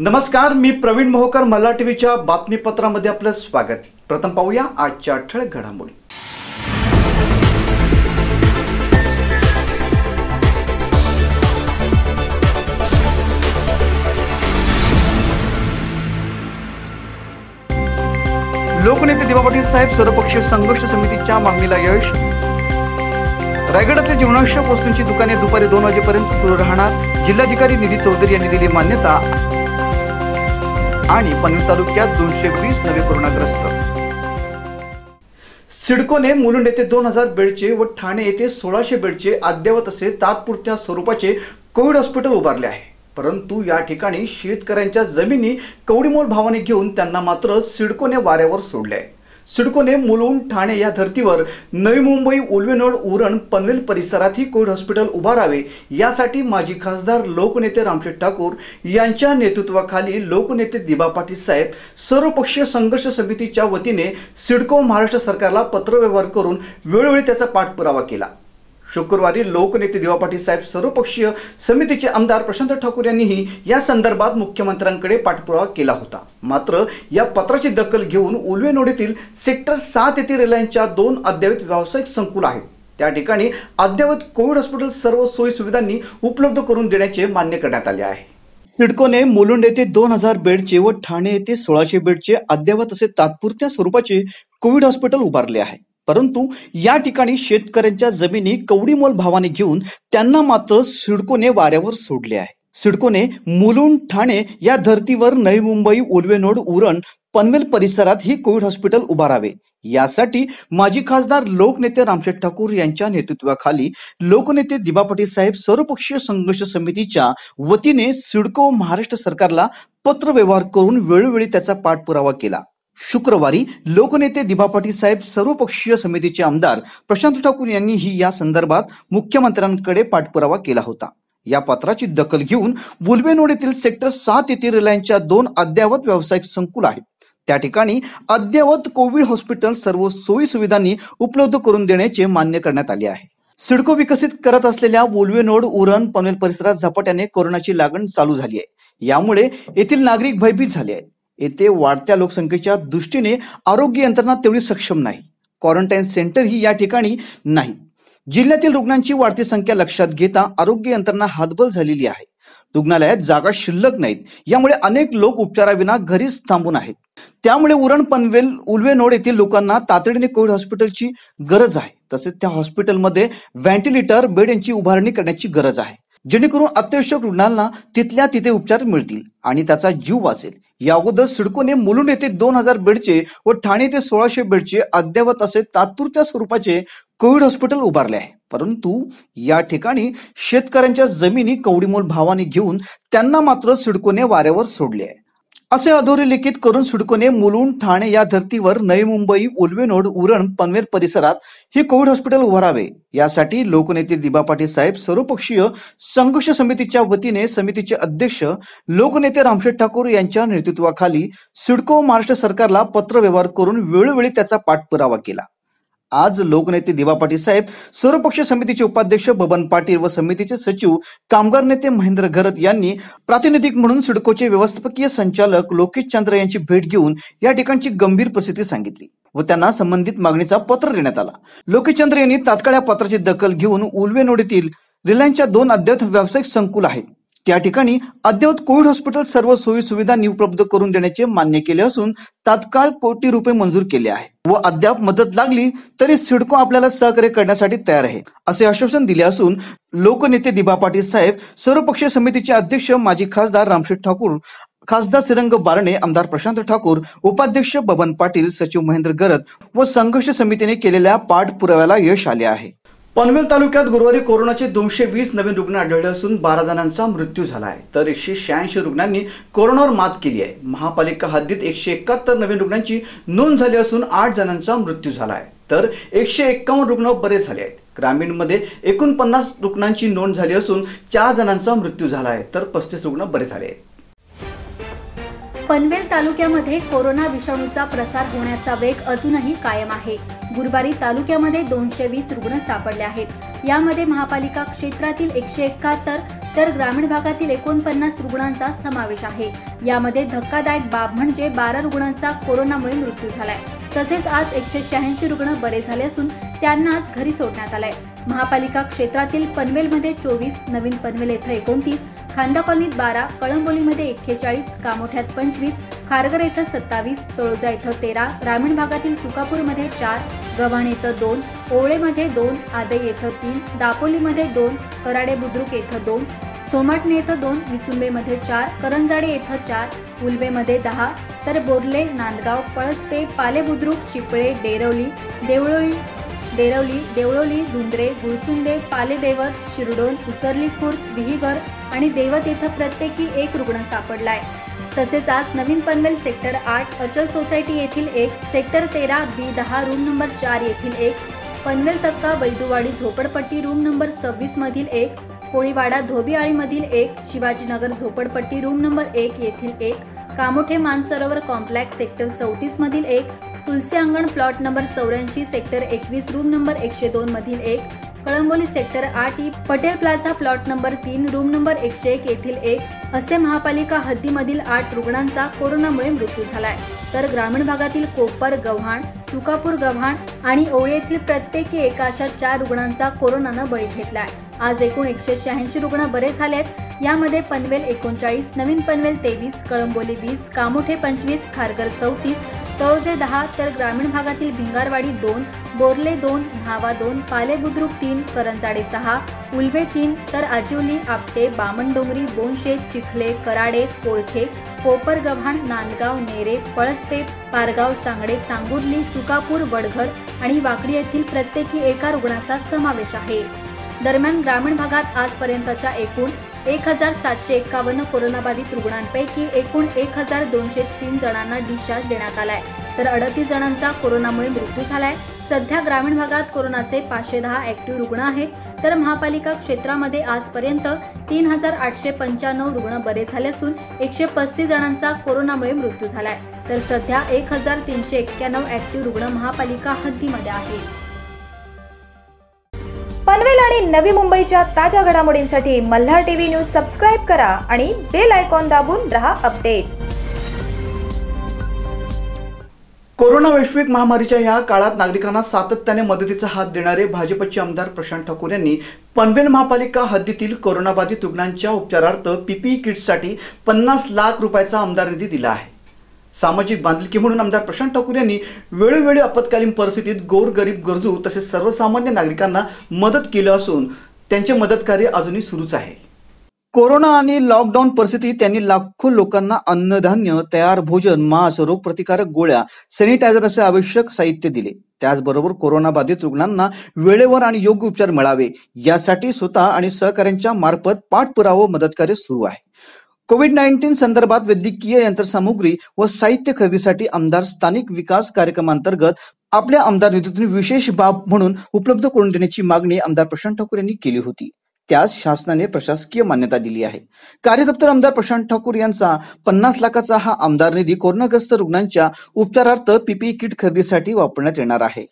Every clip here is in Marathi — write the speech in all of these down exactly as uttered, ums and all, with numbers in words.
नमस्कार, मी प्रवीण मोहोकर. मल्हार टीव्हीच्या बातमीपत्रामध्ये आपलं स्वागत. प्रथम पाहूया आजच्या ठळक घडामोडी. लोकनेते दिवा पाटील साहेब सर्वपक्षीय संघर्ष समितीच्या मागणीला यश. रायगडातल्या जीवनावश्यक वस्तूंची दुकाने दुपारी दोन वाजेपर्यंत सुरू राहणार. जिल्हाधिकारी निधी चौधरी यांनी दिली मान्यता. आणि पनवेल तालुक्यात दोनशे वीस नवे कोरोनाग्रस्त. सिडकोने मुलुंड येथे दोन हजार बेडचे व ठाणे येथे सोळाशे बेडचे अद्ययावत असे तात्पुरत्या स्वरूपाचे कोविड हॉस्पिटल उभारले आहे. परंतु या ठिकाणी शेतकऱ्यांच्या जमिनी कवडीमोल भावाने घेऊन त्यांना मात्र सिडकोने वाऱ्यावर सोडले आहे. सिडकोने मुलुंड ठाणे या धर्तीवर नवी मुंबई उल्वेनोड उरण पनवेल परिसरात ही कोविड हॉस्पिटल उभारावे यासाठी माजी खासदार लोकनेते रामशेठ ठाकूर यांच्या नेतृत्वाखाली लोकनेते दिवा पाटील साहेब सर्वपक्षीय संघर्ष समितीच्या वतीने सिडको महाराष्ट्र सरकारला पत्रव्यवहार करून वेळोवेळी त्याचा पाठपुरावा केला. शुक्रवारी लोकनेते दिवा पाटील साहेब सर्वपक्षीय समितीचे आमदार प्रशांत ठाकूर यांनीही या संदर्भात मुख्यमंत्र्यांकडे पाठपुरावा केला होता. मात्र या पत्राची दखल घेऊन उल्वेनोड येथील सेक्टर सात येथील रिलायन्सच्या दोन अद्ययावत व्यावसायिक संकुल आहेत. त्या ठिकाणी अद्ययावत कोविड हॉस्पिटल सर्व सोयी सुविधांनी उपलब्ध करून देण्याचे मान्य करण्यात आले आहे. सिडकोने मुलुंड येथे दोन हजार बेडचे व ठाणे येथे सोळाशे बेडचे अद्ययावत असे तात्पुरत्या स्वरूपाचे कोविड हॉस्पिटल उभारले आहे. परंतु या ठिकाणी शेतकऱ्यांच्या जमिनी कवडीमोल भावाने घेऊन त्यांना मात्र सिडकोने वाऱ्यावर सोडले आहे. सिडकोने मुलुंड ठाणे या धर्तीवर नवी मुंबई उल्वेनोड उरण पनवेल परिसरात ही कोविड हॉस्पिटल उभारावे यासाठी माजी खासदार लोकनेते रामशेठ ठाकूर यांच्या नेतृत्वाखाली लोकनेते दिवा पाटील साहेब सर्वपक्षीय संघर्ष समितीच्या वतीने सिडको महाराष्ट्र सरकारला पत्रव्यवहार करून वेळोवेळी त्याचा पाठपुरावा केला. शुक्रवारी लोकनेते दिवा पाटील साहेब सर्वपक्षीय समितीचे आमदार प्रशांत ठाकूर यांनीही या संदर्भात मुख्यमंत्र्यांकडे पाठपुरावा केला होता. या पत्राची दखल घेऊन उल्वेनोड येथील सेक्टर सात येथील रिलायन्सच्या दोन अद्ययावत व्यावसायिक संकुल आहेत. त्या ठिकाणी अद्ययावत कोविड हॉस्पिटल सर्व सोयी सुविधांनी उपलब्ध करून देण्याचे मान्य करण्यात आले आहे. सिडको विकसित करत असलेल्या उल्वेनोड उरण पनवेल परिसरात झपाट्याने कोरोनाची लागण चालू झाली आहे. यामुळे येथील नागरिक भयभीत झाले आहेत. येथे वाढत्या लोकसंख्येच्या दृष्टीने आरोग्य यंत्रणा तेवढी सक्षम नाही. क्वारंटाईन सेंटर ही या ठिकाणी नाही. जिल्ह्यातील रुग्णांची वाढती संख्या लक्षात घेता आरोग्य यंत्रणा हातबल झालेली आहे. रुग्णालयात जागा शिल्लक नाहीत. यामुळे अनेक लोक उपचाराविना घरीच थांबून आहेत. त्यामुळे उरण पनवेल उल्वेनोड येथील लोकांना तातडीने कोविड हॉस्पिटलची गरज आहे. तसेच त्या हॉस्पिटलमध्ये व्हेंटिलेटर बेड यांची उभारणी करण्याची गरज आहे, जेणेकरून अत्यावश्यक रुग्णांना तिथल्या तिथे उपचार मिळतील आणि त्याचा जीव वाचेल. या अगोदर सिडकोने मुलुंड येथे दोन हजार बेडचे व ठाणे येथे सोळाशे बेडचे अद्ययावत असे तात्पुरत्या स्वरूपाचे कोविड हॉस्पिटल उभारले आहे. परंतु या ठिकाणी शेतकऱ्यांच्या जमिनी कवडीमोल भावाने घेऊन त्यांना मात्र सिडकोने वाऱ्यावर सोडले आहे. असे अधोरेखित करून सिडकोने मुलुंड ठाणे या धर्तीवर नवी मुंबई उल्वेनोड उरण पनवेल परिसरात ही कोविड हॉस्पिटल उभारावे यासाठी लोकनेते दिवा पाटील साहेब सर्वपक्षीय संघर्ष समितीच्या वतीने समितीचे अध्यक्ष लोकनेते रामशेठ ठाकूर यांच्या नेतृत्वाखाली सिडको महाराष्ट्र सरकारला पत्रव्यवहार करून वेळोवेळी त्याचा पाठपुरावा केला. आज लोकनेते दिवा पाटील साहेब सर्वपक्षीय समितीचे उपाध्यक्ष बबन पाटील व समितीचे सचिव कामगार नेते महेंद्र घरत यांनी प्रातिनिधिक म्हणून सिडकोचे व्यवस्थापकीय संचालक लोकेश चंद्र यांची भेट घेऊन या ठिकाणची गंभीर परिस्थिती सांगितली व त्यांना संबंधित मागणीचा पत्र देण्यात आला. लोकेश चंद्र यांनी तात्काळ या पत्राची दखल घेऊन उल्वेनोड येथील रिलायन्सच्या दोन अद्ययावत व्यावसायिक संकुल आहेत त्या ठिकाणी अद्ययावत कोविड हॉस्पिटल सर्व सोयी सुविधांनी उपलब्ध करून देण्याचे मान्य केले असून तात्काळ कोटी रुपये मंजूर केले आहे व अद्याप मदत लागली तरी सिडको आपल्याला सहकार्य करण्यासाठी तयार आहे असे आश्वासन दिले असून लोकनेते दिवा पाटील साहेब सर्वपक्षीय समितीचे अध्यक्ष माजी खासदार रामशेठ ठाकूर, खासदार श्रीरंग बारणे, आमदार प्रशांत ठाकूर, उपाध्यक्ष बबन पाटील, सचिव महेंद्र घरत व संघर्ष समितीने केलेल्या पाठपुराव्याला यश आले आहे. पनवेल तालुक्यात गुरुवारी कोरोनाचे दोनशे वीस नवीन रुग्ण आढळले असून बारा जणांचा मृत्यू झाला आहे तर एकशे शहाऐंशी रुग्णांनी कोरोनावर मात केली आहे. महापालिका हद्दीत एकशे एकाहत्तर नवीन रुग्णांची नोंद झाली असून आठ जणांचा मृत्यू झाला आहे तर एकशे एक्कावन्न रुग्ण बरे झाले आहेत. ग्रामीणमध्ये एकोणपन्नास रुग्णांची नोंद झाली असून चार जणांचा मृत्यू झाला आहे तर पस्तीस रुग्ण बरे झाले आहेत. पनवेल तालुक्यामध्ये कोरोना विषाणूचा प्रसार होण्याचा वेग अजूनही कायम आहे. गुरुवारी तालुक्यामध्ये दोनशे वीस रुग्ण सापडले आहेत. यामध्ये महापालिका क्षेत्रातील एकशे एकाहत्तर तर ग्रामीण भागातील एकोणपन्नास रुग्णांचा समावेश आहे। यामध्ये धक्कादायक बाब म्हणजे बारा रुग्णांचा कोरोनामुळे मृत्यू झालाय। तसेच आज एकशे शहाऐंशी रुग्ण बरे झाले असून त्यांना आज घरी सोडण्यात आलंय। महापालिका क्षेत्रातील पनवेलमध्ये चोवीस, नवीन पनवेल येथे एकोणतीस, खांदा कॉलनीत बारा, कळंबोलीमध्ये एक्केचाळीस, कामोठ्यात पंचवीस, खारघर येथे सत्तावीस, तळोजा येथे तेरा, ग्रामीण भागातील सुकापूरमध्ये चार, गव्हाण येथे दोन, ओवळेमध्ये दोन, आदई येथे तीन, दापोलीमध्ये दोन, कराडे बुद्रुक येथे दोन, सोमाटणे येथे दोन, विचुंबेमध्ये चार, करंजाडे येथे चार, उलवेमध्ये दहा, तर बोर्ले, नांदगाव, पळसपे, पाले बुद्रुक, चिपळे, डेरवली, देवळोली देरवली देवळोली, धुंद्रे, गुळसुंदे, पालेदेवत, शिरडोन, उसरली खुर्द, विहीगर आणि देवत येथे प्रत्येकी एक रुग्ण सापडलाय। तसेच आज नवीन पनवेल सेक्टर आठ, अचल सोसायटी येथील एक, सेक्टर तेरा बी दहा रूम नंबर चार येथील एक, पनवेल तक्का वैदुवाडी झोपडपट्टी रूम नंबर सव्वीस मधील एक, कोळीवाडा धोबीआळी मधील एक, शिवाजीनगर झोपडपट्टी रूम नंबर एक येथील एक, कामोठे मानसरोवर कॉम्प्लेक्स सेक्टर चौतीस मधील एक, तुलसी अंगण प्लॉट नंबर चौऱ्याऐंशी सेक्टर एकवीस रूम नंबर एकशे दोन मधील एक, कळंबोली सेक्टर आठ E, Patel plaza plot number तीन रूम नंबर एकशे एक येथील एक, असे महापालिका हद्दीमधील आठ रुग्णांचा कोरोनामुळे मृत्यू झालाय। तर ग्रामीण भागातील कोपर, गव्हाण, सुकापूर, गव्हाण आणि ओवळे येथील प्रत्येकी एका अशा चार रुग्णांचा कोरोनानं बळी घेतलाय। आज एकूण एकशे शहाऐंशी रुग्ण बरे झालेत। यामध्ये पनवेल एकोणचाळीस, नवीन पनवेल तेवीस, कळंबोली वीस, कामोठे पंचवीस, खारघर चौतीस, तळोजे दहा, तर ग्रामीण भागातील भिंगारवाडी दोन, बोर्ले दोन, न्हावा दोन, पाले बुद्रुक तीन, करंजाडे सहा, उलवे तीन, तर आजिवली, आपटे, बामणडोंगरी, बोनशेत, चिखले, कराडे, कोळखे, कोपर, गव्हाण, नांदगाव, नेरे, पळसपे, पारगाव, सांगडे, सांगुर्ली, सुकापूर, वडघर आणि वाकडी येथील प्रत्येकी एका रुग्णाचा समावेश आहे। दरम्यान ग्रामीण भागात आजपर्यंतच्या एकूण एक हजार सातशे एक्कावन्न कोरोनाबाधित रुग्णांपैकी एकूण एक हजार दोनशे तीन जणांना डिस्चार्ज देण्यात आलाय, तर अडतीस जणांचा कोरोनामुळे मृत्यू झालाय। सध्या ग्रामीण भागात कोरोनाचे पाचशे दहा ऍक्टिव्ह रुग्ण आहेत, तर महापालिका क्षेत्रामध्ये आजपर्यंत तीन हजार आठशे पंच्याण्णव रुग्ण बरे झाले असून एकशे पस्तीस जणांचा कोरोनामुळे मृत्यू झालाय, तर सध्या एक हजार तीनशे एक्क्याण्णव ऍक्टिव्ह रुग्ण महापालिका हद्दीमध्ये आहेत। पनवेल आणि नवी मुंबईच्या ताज्या घडामोडींसाठी मल्हार टीव्ही न्यूज सबस्क्राइब करा आणि बेल आयकॉन दाबून रहा अपडेट। कोरोना वैश्विक महामारीच्या या काळात नागरिकांना सातत्याने मदतीचा हात देणारे भाजपचे आमदार प्रशांत ठाकूर यांनी पनवेल महापालिका हद्दीतील कोरोनाबाधित रुग्णांच्या उपचारार्थ पीपीई किट्ससाठी पन्नास लाख रुपयाचा आमदार निधी दिला आहे। सामाजिक बांधिलकी म्हणून आमदार प्रशांत ठाकूर यांनी वेळोवेळी आपत्कालीन परिस्थितीत गोरगरीब गरजू तसेच सर्वसामान्य नागरिकांना मदत केली असून त्यांचे मदत कार्य अजूनही सुरूच आहे। कोरोना आणि लॉकडाऊन परिस्थितीत त्यांनी लाखो लोकांना अन्नधान्य, तयार भोजन, मास्क, रोगप्रतिकारक गोळ्या, सॅनिटायझर असे आवश्यक साहित्य दिले। त्याचबरोबर कोरोनाबाधित रुग्णांना वेळेवर आणि योग्य उपचार मिळावे यासाठी स्वतः आणि सहकाऱ्यांच्या मार्फत पाठपुरावा मदत कार्य सुरू आहे। कोविड नाईन्टीन संदर्भात वैद्यकीय यंत्रसामुग्री व साहित्य खरेदीसाठी आमदार स्थानिक विकास कार्यक्रमांतर्गत आपल्या आमदार निधीतून विशेष बाब म्हणून उपलब्ध करून देण्याची मागणी आमदार प्रशांत ठाकूर यांनी केली होती। त्यास शासनाने प्रशासकीय मान्यता दिली आहे। कार्यदप्तर आमदार प्रशांत ठाकूर यांचा पन्नास लाखाचा हा आमदार निधी कोरोनाग्रस्त रुग्णांच्या उपचारार्थ पीपीई किट खरेदीसाठी वापरण्यात येणार आहे।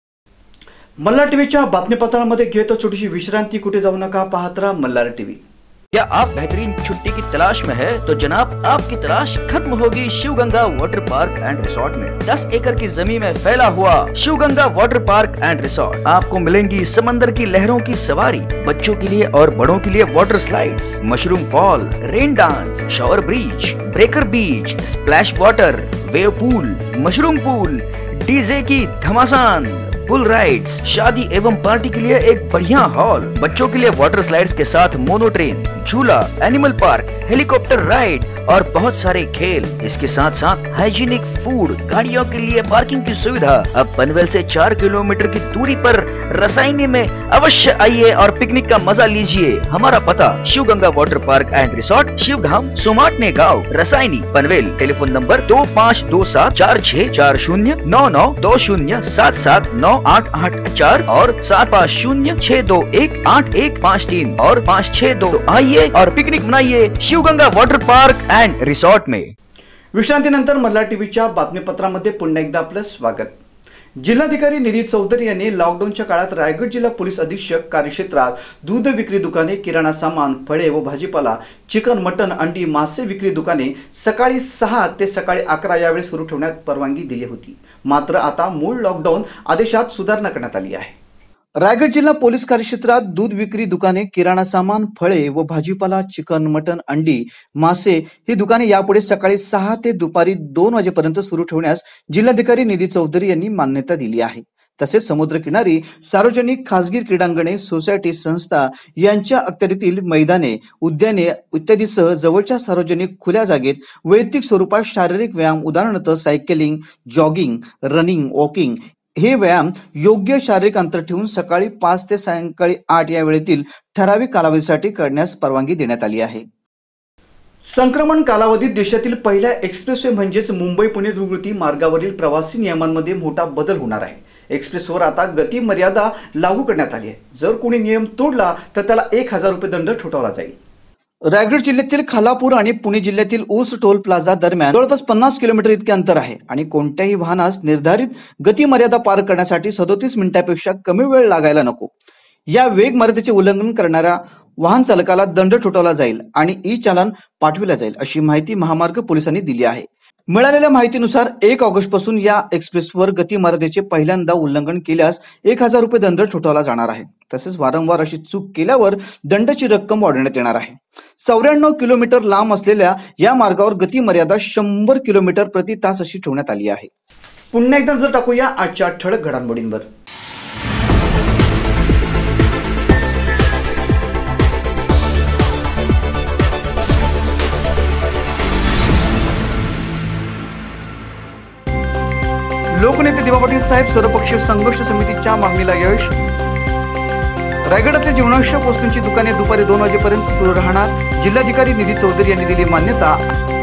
मल्हार टीव्हीच्या बातमीपत्रामध्ये घेतो छोटीशी विश्रांती। कुठे जाऊ नका, पाहत रहा मल्हार टीव्ही। क्या आप बेहतरीन छुट्टी की तलाश में है तो जनाब आपकी तलाश खत्म होगी Shivganga water park and resort में। दस एकड़ की जमीन में फैला हुआ Shivganga water park and resort, आपको मिलेंगी समंदर की लहरों की सवारी, बच्चों के लिए और बड़ों के लिए water slides, mushroom fall, rain dance, shower bridge, breaker beach, splash water, wave pool, mushroom pool, DJ की घमासान, पुल राइड्स, शादी एवं पार्टी के लिए एक बढ़िया हॉल, बच्चों के लिए वाटर स्लाइड्स के साथ मोनो ट्रेन, झूला, एनिमल पार्क, हेलीकॉप्टर राइड और बहुत सारे खेल। इसके साथ साथ हाइजीनिक फूड, गाड़ियों के लिए पार्किंग की सुविधा। अब पनवेल से चार किलोमीटर की दूरी पर रसायनी में अवश्य आइए और पिकनिक का मजा लीजिए। हमारा पता Shivganga water park and resort, Shivdham, Somatne गाँव, रसायनी, पनवेल। टेलीफोन नंबर दो पाँच दो सात चार छह चार शून्य नौ नौ दो शून्य सात सात नौ आठ आठ चार और सात पाँच शून्य छह दो एक आठ एक पाँच तीन और पाँच छह दो। आइए और पिकनिक मनाइए Shivganga water park and resort में। विश्रांतीनंतर मल्हार टीव्हीच्या बातमीपत्रामध्ये पुन्हा एकदा आपलं स्वागत। जिल्हाधिकारी निधी चौधरी यांनी लॉकडाऊनच्या काळात रायगड जिल्हा पोलीस अधीक्षक कार्यक्षेत्रात दूध विक्री दुकाने, किराणा सामान, फळे व भाजीपाला, चिकन, मटण, अंडी, मासे विक्री दुकाने सकाळी सहा ते सकाळी अकरा यावेळी सुरू ठेवण्यास परवानगी दिली होती. मात्र आता मूळ लॉकडाऊन आदेशात सुधारणा करण्यात आली आहे. रायगड जिल्हा पोलीस कार्यक्षेत्रात दूध विक्री दुकाने, किराणा सामान, फळे व भाजीपाला, चिकन, मटण, अंडी, मासे ही दुकाने यापुढे सकाळी सहा ते दुपारी दोन वाजेपर्यंत सुरू ठेवण्यास जिल्हाधिकारी निधी चौधरी यांनी मान्यता दिली आहे. तसेच समुद्रकिनारी, सार्वजनिक, खासगी क्रीडांगणे, सोसायटी, संस्था यांच्या अखत्यारीतील मैदाने, उद्याने इत्यादीसह जवळच्या सार्वजनिक खुल्या जागेत वैयक्तिक स्वरूपात शारीरिक व्यायाम उदाहरणार्थ सायकलिंग, जॉगिंग, रनिंग, वॉकिंग हे व्यायाम योग्य शारीरिक अंतर ठेवून सकाळी पाच ते सायंकाळी आठ या वेळेतील ठराविक कालावधीसाठी करण्यास परवानगी देण्यात आली आहे. संक्रमण कालावधीत देशातील पहिल्या एक्सप्रेसवे म्हणजेच मुंबई पुणे द्रुतगती मार्गावरील प्रवासी नियमांमध्ये मोठा बदल होणार आहे. एक्सप्रेसवर आता गती मर्यादा लागू करण्यात आली आहे. जर कोणी नियम तोडला तर त्याला एक हजार रुपये दंड ठोठावला जाईल. रायगड जिल्ह्यातील खालापूर आणि पुणे जिल्ह्यातील ऊस टोल प्लाझा दरम्यान जवळपास पन्नास किलोमीटर इतके अंतर आहे आणि कोणत्याही वाहनास निर्धारित गती मर्यादा पार करण्यासाठी सदोतीस मिनिटांपेक्षा कमी वेळ लागायला नको. या वेग मर्यादेचे उल्लंघन करणाऱ्या वाहन चालकाला दंड ठोठावला जाईल आणि ई चालान पाठविला जाईल, अशी माहिती महामार्ग पोलिसांनी दिली आहे. मिळालेल्या माहितीनुसार एक ऑगस्ट पासून या एक्सप्रेसवर गती मर्यादेचे पहिल्यांदा उल्लंघन केल्यास एक हजार रुपये दंड ठोठावला जाणार आहे. तसेच वारंवार अशी चूक केल्यावर दंडाची रक्कम वाढवण्यात येणार आहे. चौऱ्याण्णव किलोमीटर लांब असलेल्या या मार्गावर गती मर्यादा शंभर किलोमीटर प्रति तास अशी ठेवण्यात आली आहे. पुन्हा एकदा जर टाकूया आजच्या ठळक घडामोडींवर. लोकनेते दिवा पाटील साहेब सर्वपक्षीय संघर्ष समितीच्या मागणीला यश. रायगडातल्या जीवनावश्यक वस्तूंची दुकाने दुपारी दोन वाजेपर्यंत सुरू राहणार. जिल्हाधिकारी निधी चौधरी यांनी दिली मान्यता.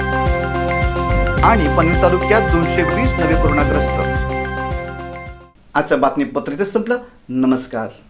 आणि पनवेल तालुक्यात दोनशे वीस नवे कोरोनाग्रस्त. आजचं बातमीपत्र इथे संपलं. नमस्कार.